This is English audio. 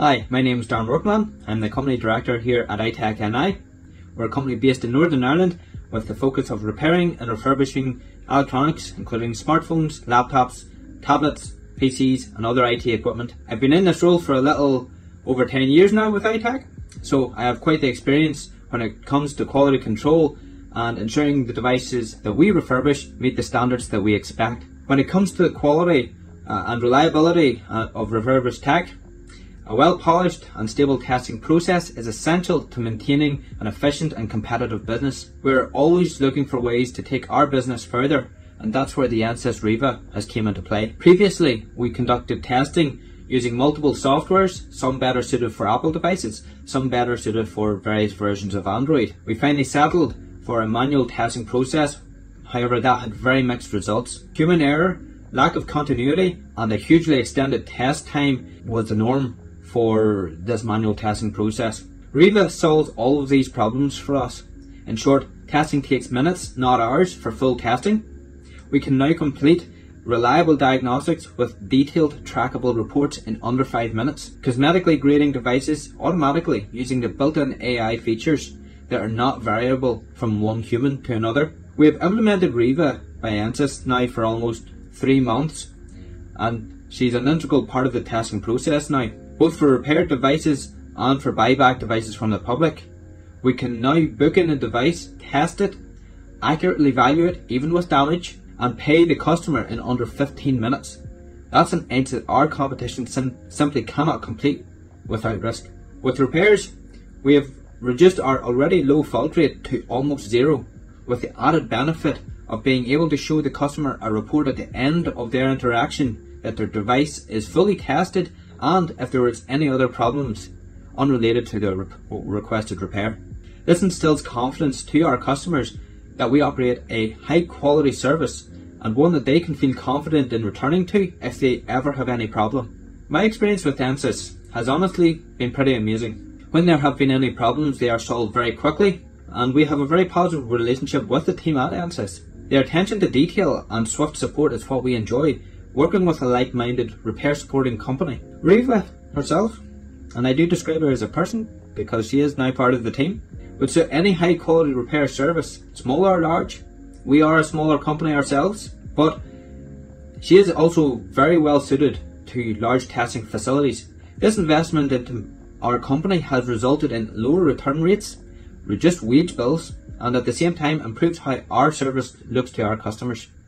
Hi, my name is Darren Workman. I'm the Company Director here at iTek NI. We're a company based in Northern Ireland with the focus of repairing and refurbishing electronics, including smartphones, laptops, tablets, PCs and other IT equipment. I've been in this role for a little over 10 years now with iTek, so I have quite the experience when it comes to quality control and ensuring the devices that we refurbish meet the standards that we expect. When it comes to the quality and reliability of refurbished tech, a well-polished and stable testing process is essential to maintaining an efficient and competitive business. We're always looking for ways to take our business further, and that's where the NSYS Reeva has came into play. Previously, we conducted testing using multiple softwares, some better suited for Apple devices, some better suited for various versions of Android. We finally settled for a manual testing process, however that had very mixed results. Human error, lack of continuity and a hugely extended test time was the norm for this manual testing process. Reeva solves all of these problems for us. In short, testing takes minutes, not hours, for full testing. We can now complete reliable diagnostics with detailed trackable reports in under 5 minutes. Cosmetically grading devices automatically using the built-in AI features that are not variable from one human to another. We have implemented Reeva by NSYS now for almost 3 months, and she's an integral part of the testing process now. Both for repaired devices and for buyback devices from the public, we can now book in a device, test it, accurately value it even with damage, and pay the customer in under 15 minutes. That's an edge that our competition simply cannot complete without risk. With repairs, we have reduced our already low fault rate to almost zero, with the added benefit of being able to show the customer a report at the end of their interaction that their device is fully tested and if there is any other problems unrelated to the requested repair. This instills confidence to our customers that we operate a high quality service and one that they can feel confident in returning to if they ever have any problem. My experience with NSYS has honestly been pretty amazing. When there have been any problems, they are solved very quickly, and we have a very positive relationship with the team at NSYS. Their attention to detail and swift support is what we enjoy, working with a like-minded repair supporting company. Reeva herself, and I do describe her as a person because she is now part of the team, would suit any high quality repair service, small or large. We are a smaller company ourselves, but she is also very well suited to large testing facilities. This investment into our company has resulted in lower return rates, reduced wage bills, and at the same time improves how our service looks to our customers.